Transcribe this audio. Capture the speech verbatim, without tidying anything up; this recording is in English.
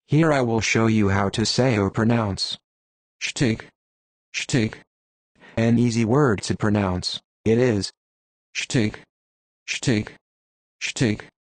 Here I will show you how to say or pronounce shtick, shtick. An easy word to pronounce. It is shtick, shtick, shtick.